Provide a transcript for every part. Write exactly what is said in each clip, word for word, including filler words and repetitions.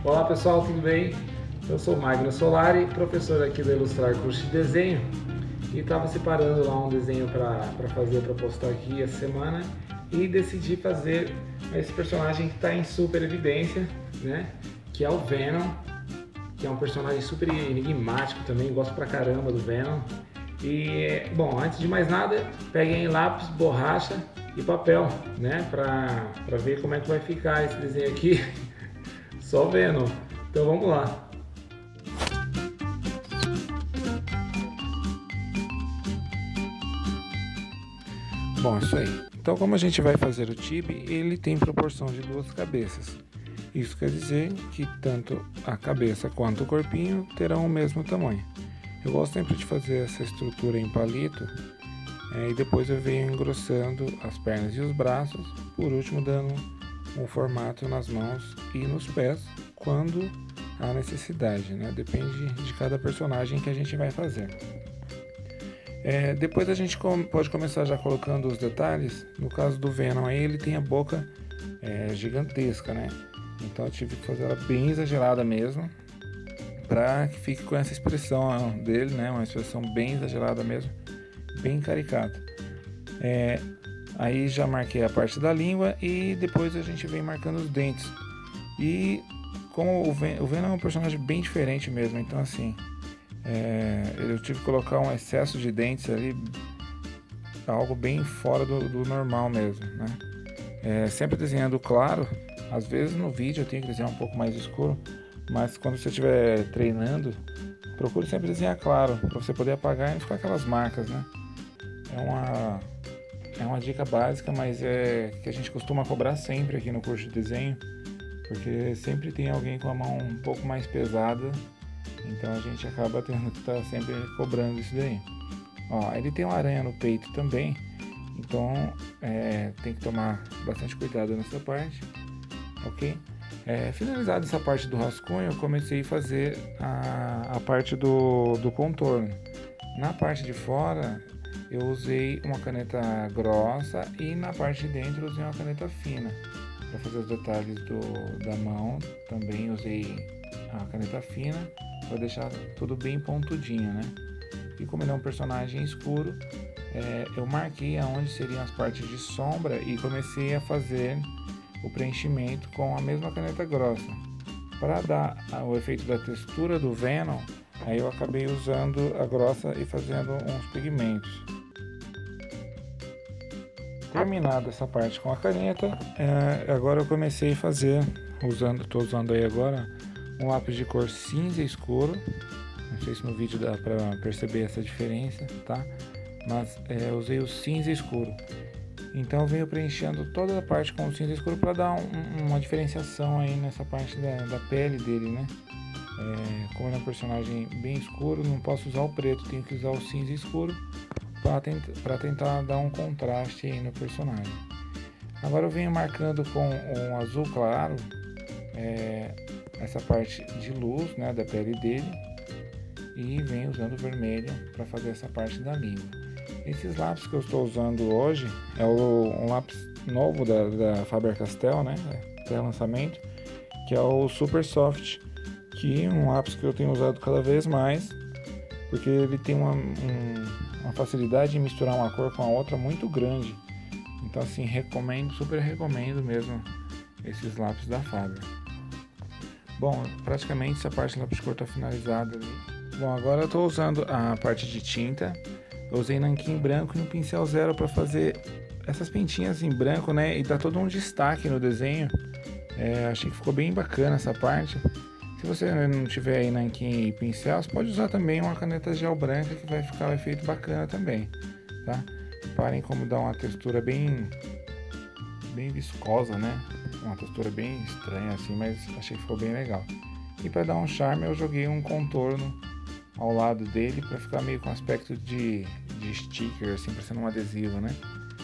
Olá pessoal, tudo bem? Eu sou Magno Solari, professor aqui do Ilustrar Curso de Desenho, e estava separando lá um desenho para fazer, para postar aqui essa semana, e decidi fazer esse personagem que está em super evidência, né? Que é o Venom, que é um personagem super enigmático também, gosto pra caramba do Venom. E, bom, antes de mais nada, peguem lápis, borracha e papel, né? Pra, pra ver como é que vai ficar esse desenho aqui. Só Venom. Então vamos lá. Bom, isso aí. Então, como a gente vai fazer o Tibi, ele tem proporção de duas cabeças. Isso quer dizer que tanto a cabeça quanto o corpinho terão o mesmo tamanho. Eu gosto sempre de fazer essa estrutura em palito, é, e depois eu venho engrossando as pernas e os braços, por último dando um formato nas mãos e nos pés, quando há necessidade, né? Depende de cada personagem que a gente vai fazer. É, depois a gente com, pode começar já colocando os detalhes. No caso do Venom, aí ele tem a boca é, gigantesca, né? Então eu tive que fazer ela bem exagerada mesmo, para que fique com essa expressão dele, né? Uma expressão bem exagerada mesmo, bem caricata. É, aí já marquei a parte da língua e depois a gente vem marcando os dentes. E como o Venom, o Venom é um personagem bem diferente mesmo, então assim, é, eu tive que colocar um excesso de dentes ali, algo bem fora do, do normal mesmo, né? É, sempre desenhando claro. Às vezes no vídeo eu tenho que desenhar um pouco mais escuro, mas quando você estiver treinando, procure sempre desenhar claro, para você poder apagar e não ficar aquelas marcas, né? É uma, é uma dica básica, mas é que a gente costuma cobrar sempre aqui no curso de desenho, porque sempre tem alguém com a mão um pouco mais pesada, então a gente acaba tendo que estar sempre cobrando isso daí. Ó, ele tem uma aranha no peito também, então é, tem que tomar bastante cuidado nessa parte. Ok? É, finalizada essa parte do rascunho, eu comecei a fazer a, a parte do, do contorno. Na parte de fora, eu usei uma caneta grossa e na parte de dentro eu usei uma caneta fina. Para fazer os detalhes do, da mão, também usei a caneta fina para deixar tudo bem pontudinho, né? E como ele é um personagem escuro, é, eu marquei aonde seriam as partes de sombra e comecei a fazer o preenchimento com a mesma caneta grossa. Para dar o efeito da textura do Venom, aí eu acabei usando a grossa e fazendo uns pigmentos. Terminada essa parte com a caneta, é, agora eu comecei a fazer, usando, estou usando aí agora um lápis de cor cinza escuro. Não sei se no vídeo dá para perceber essa diferença, tá? Mas é, eu usei o cinza escuro. Então eu venho preenchendo toda a parte com o cinza escuro para dar um, uma diferenciação aí nessa parte da, da pele dele, né? É, como ele é um personagem bem escuro, não posso usar o preto, tenho que usar o cinza escuro para tentar, tentar dar um contraste aí no personagem. Agora eu venho marcando com um azul claro é, essa parte de luz, né, da pele dele, e venho usando o vermelho para fazer essa parte da língua. Esses lápis que eu estou usando hoje é o, um lápis novo da, da Faber-Castell, né? Até lançamento, que é o Super Soft, que é um lápis que eu tenho usado cada vez mais, porque ele tem uma, um, uma facilidade de misturar uma cor com a outra muito grande. Então assim, recomendo, super recomendo mesmo esses lápis da Faber. Bom, praticamente essa parte do lápis de cor está finalizada ali. Bom, agora eu estou usando a parte de tinta. Eu usei nanquim branco e um pincel zero para fazer essas pintinhas em branco, né? E dá todo um destaque no desenho. É, achei que ficou bem bacana essa parte. Se você não tiver aí nanquim e pincel, você pode usar também uma caneta gel branca, que vai ficar um efeito bacana também, tá? Reparem como dá uma textura bem, bem viscosa, né? Uma textura bem estranha assim, mas achei que ficou bem legal. E para dar um charme, eu joguei um contorno ao lado dele para ficar meio com aspecto de, de sticker, assim, parecendo um adesivo, né?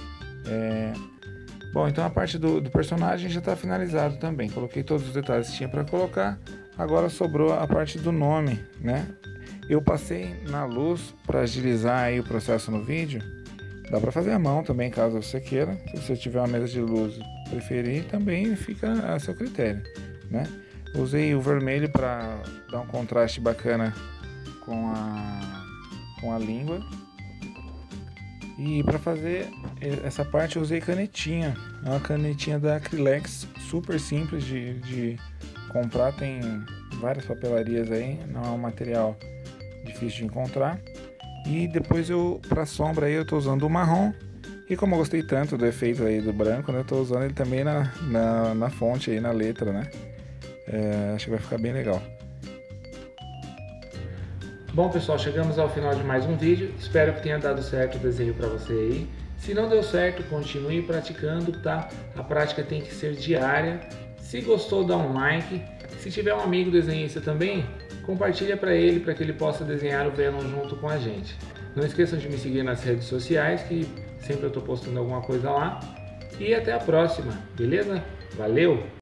É... Bom, então a parte do, do personagem já está finalizado também. Coloquei todos os detalhes que tinha para colocar. Agora sobrou a parte do nome, né? Eu passei na luz para agilizar aí o processo no vídeo. Dá para fazer à mão também, caso você queira. Se você tiver uma mesa de luz e preferir, também fica a seu critério, né? Usei o vermelho para dar um contraste bacana com a, com a língua. E para fazer essa parte eu usei canetinha, é uma canetinha da Acrylex, super simples de, de comprar, tem várias papelarias aí, não é um material difícil de encontrar. E depois eu, para sombra aí eu estou usando o marrom, e como eu gostei tanto do efeito aí do branco, né, eu estou usando ele também na, na, na fonte aí, na letra, né, é, acho que vai ficar bem legal. Bom pessoal, chegamos ao final de mais um vídeo, espero que tenha dado certo o desenho para você aí. Se não deu certo, continue praticando, tá? A prática tem que ser diária. Se gostou, dá um like. Se tiver um amigo desenhista também, compartilha para ele, para que ele possa desenhar o Venom junto com a gente. Não esqueçam de me seguir nas redes sociais, que sempre eu estou postando alguma coisa lá. E até a próxima, beleza? Valeu!